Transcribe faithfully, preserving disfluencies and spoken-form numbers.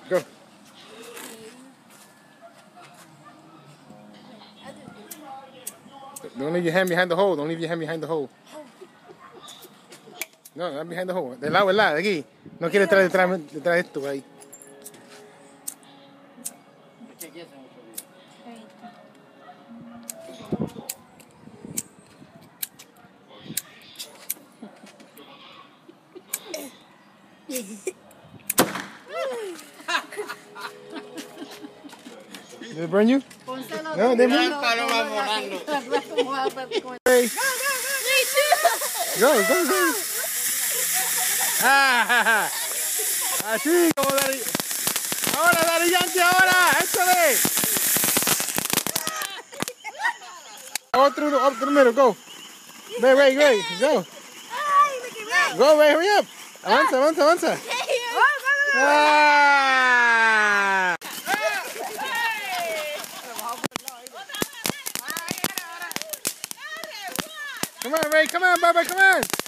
Go. Don't leave your hand behind the hole. Don't leave your hand behind the hole. No, not behind the hole. Del lado, del lado, de aquí. No quiere traer detrás, detrás de esto ahí. Did it burn you? No, it didn't burn you. Hey. Go, go, go. Ah, así como Daddy. Ahora, Daddy Yankee, ahora. Échale. Otro, otro primero, go. Ray, Ray, Ray, go. Go, Ray, hurry up. Avanza, avanza, avanza. Ah. Come on, Ray, come on, Bubba, come on.